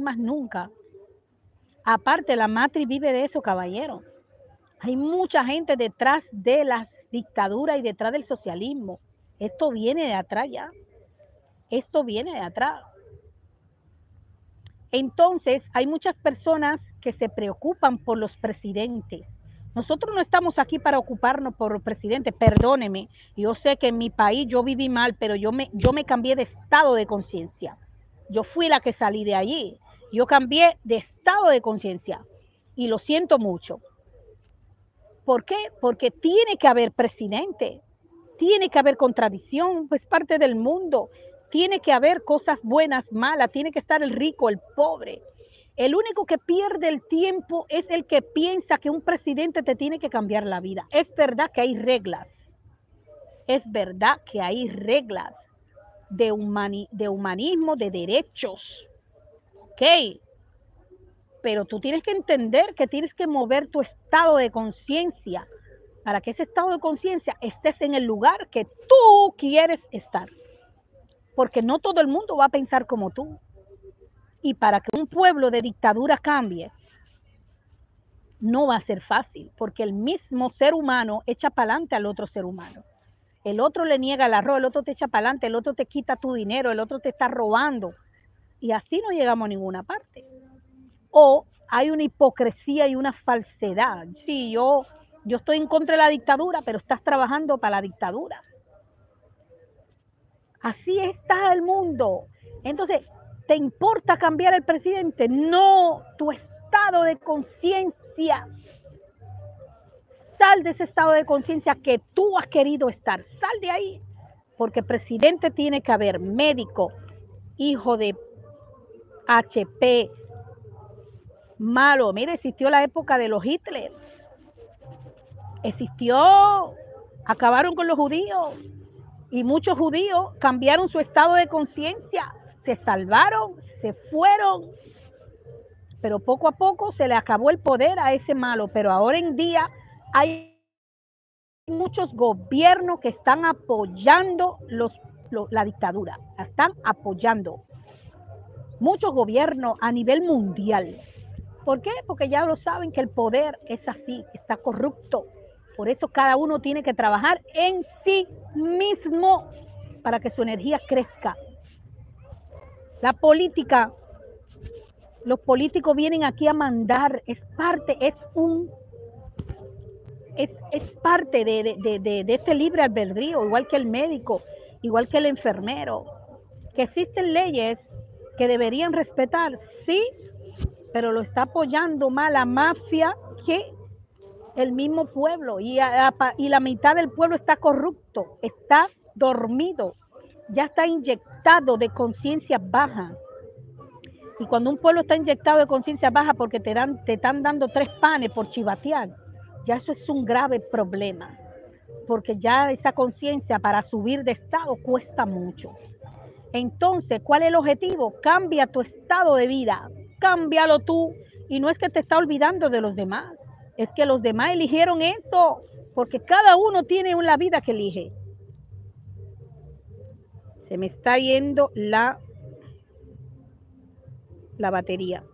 más nunca. Aparte, la matriz vive de eso, caballero. Hay mucha gente detrás de las dictaduras y detrás del socialismo. Esto viene de atrás ya. Esto viene de atrás. Entonces, hay muchas personas que se preocupan por los presidentes. Nosotros no estamos aquí para ocuparnos por los presidentes, perdóneme. Yo sé que en mi país yo viví mal, pero yo me cambié de estado de conciencia. Yo fui la que salí de allí. Yo cambié de estado de conciencia y lo siento mucho. ¿Por qué? Porque tiene que haber presidente, tiene que haber contradicción, pues parte del mundo. Tiene que haber cosas buenas, malas, tiene que estar el rico, el pobre. El único que pierde el tiempo es el que piensa que un presidente te tiene que cambiar la vida. Es verdad que hay reglas, es verdad que hay reglas de humanismo, de derechos, ¿ok? Pero tú tienes que entender que tienes que mover tu estado de conciencia para que ese estado de conciencia estés en el lugar que tú quieres estar. Porque no todo el mundo va a pensar como tú. Y para que un pueblo de dictadura cambie, no va a ser fácil, porque el mismo ser humano echa para adelante al otro ser humano. El otro le niega el arroz, el otro te echa para adelante, el otro te quita tu dinero, el otro te está robando. Y así no llegamos a ninguna parte. O hay una hipocresía y una falsedad. Sí, yo estoy en contra de la dictadura, pero estás trabajando para la dictadura. Así está el mundo. Entonces, ¿te importa cambiar el presidente? No, tu estado de conciencia. Sal de ese estado de conciencia que tú has querido estar. Sal de ahí. Porque presidente tiene que haber médico, hijo de HP, malo. Mira, existió la época de los Hitler. Existió. Acabaron con los judíos. Y muchos judíos cambiaron su estado de conciencia, se salvaron, se fueron, pero poco a poco se le acabó el poder a ese malo. Pero ahora en día hay muchos gobiernos que están apoyando la dictadura, la están apoyando. Muchos gobiernos a nivel mundial. ¿Por qué? Porque ya lo saben que el poder es así, está corrupto. Por eso cada uno tiene que trabajar en sí mismo para que su energía crezca. La política, los políticos vienen aquí a mandar, es parte, es parte de este libre albedrío, igual que el médico, igual que el enfermero. Que existen leyes que deberían respetar, sí, pero lo está apoyando más la mafia que el mismo pueblo, y la mitad del pueblo está corrupto, está dormido, ya está inyectado de conciencia baja. Y cuando un pueblo está inyectado de conciencia baja porque te están dando 3 panes por chivatear, ya eso es un grave problema, porque ya esa conciencia para subir de estado cuesta mucho. Entonces, ¿cuál es el objetivo? Cambia tu estado de vida, cámbialo tú, y no es que te está olvidando de los demás. Es que los demás eligieron eso, porque cada uno tiene una vida que elige. Se me está yendo la batería.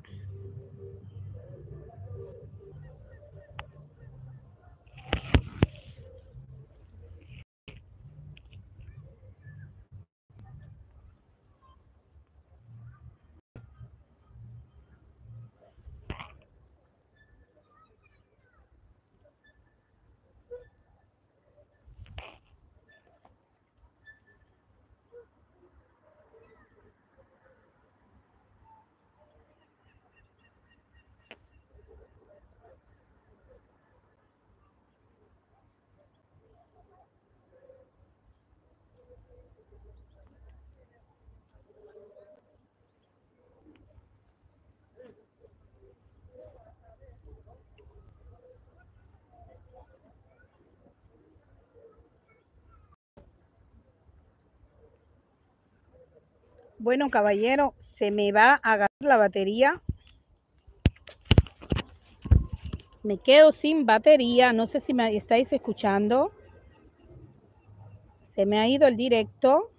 Bueno, caballero, se me va a agarrar la batería. Me quedo sin batería. No sé si me estáis escuchando. Se me ha ido el directo.